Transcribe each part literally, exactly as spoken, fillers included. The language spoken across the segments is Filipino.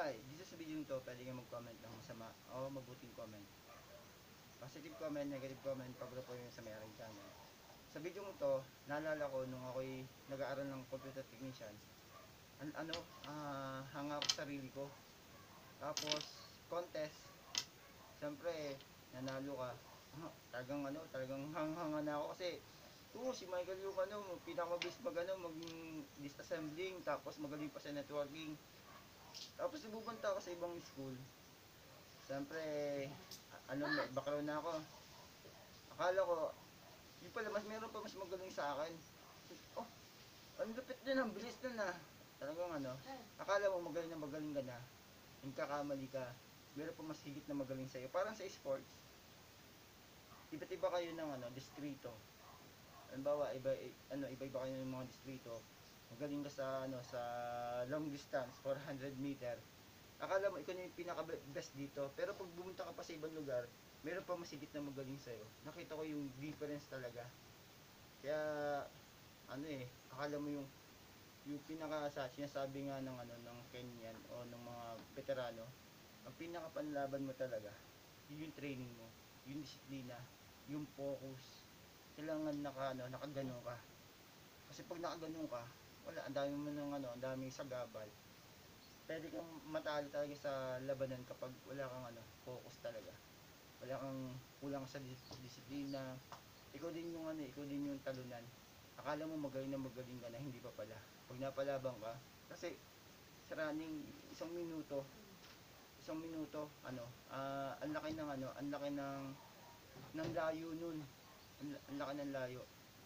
ay, dito sa video to, pwede kayo mag-comment ng masama o mabuting comment. Positive comment, negative comment, pabro po yun sa may aking channel. Sa video to, naalala ko nung ako'y nag-aaral ng computer technician, an ano, uh, hanga ako sa sarili ko. Tapos, contest, siyempre, nanalo ka. Talagang ano, talagang hanghanga na ako kasi, oo, si Michael yung ano, pinakamabilis mag ano, mag disassembling, tapos magaling pa sa networking. Tapos ibubunta ako sa ibang school. Siyempre, ano, background na ako. Akala ko, yung pala, mas meron pa mas magaling sa akin. Oh, ang lupit din, ang bilis din na. Talagang ano, akala mo magaling na magaling ka na. Yung kakamali ka, meron pa mas higit na magaling sa'yo. Parang sa sports, iba't iba kayo ng ano, distrito. Halimbawa, iba, ano, iba-iba kayo ng mga distrito. Magaling ka sa ano, sa long distance, four hundred meter. Akala mo ikaw na yung pinaka best dito, pero pag bumunta ka pa sa ibang lugar, meron pa mas higit na magaling sa'yo. Nakita ko yung difference talaga. Kaya ano eh, akala mo yung yung pinaka sa sinasabi nga ng ano ng Kenyan o ng mga veterano, ang pinaka panlaban mo talaga, yun yung training mo, yung disiplina, yung focus. Kailangan naka ano, nakagano ka. Kasi pag nakagano ka, wala, ang dami mo ng ano, ang daming sagabal. Pwede kang matalo talaga sa labanan kapag wala kang ano, focus talaga. Wala kang kulang sa disiplina. Ikaw din yung ano, ikaw din yung talunan. Akala mo magaling na magaling ka na, hindi pa pala. Pag napalabang ka, kasi sa running, isang minuto, isang minuto, ano, uh, ang laki ng ano, ang laki ng ng layo nun. Ang, ang laki ng layo.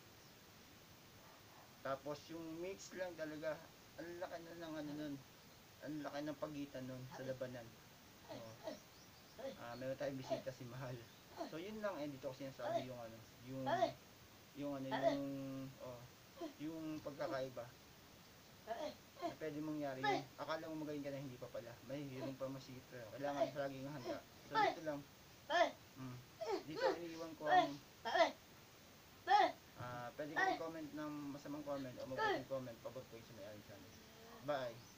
Tapos yung mix lang talaga, ang laki na ng ano nun, ang laki ng pagitan nun sa labanan. Oh. Uh, meron tayong bisita si Mahal. So yun lang, eh, dito ko sinasabi yung ano, yung yung ano, yung oh, yung pagkakaiba. Na pwede mangyari yun. Akala mo magaling ka na, hindi pa pala. May hirong pa masigit pero kailangan laging handa. So dito lang. Mm. Dito iniiwan ko ang uh, pwede kayo comment ng masamang comment o mabuting comment pabor ko yung sa may channel. Bye!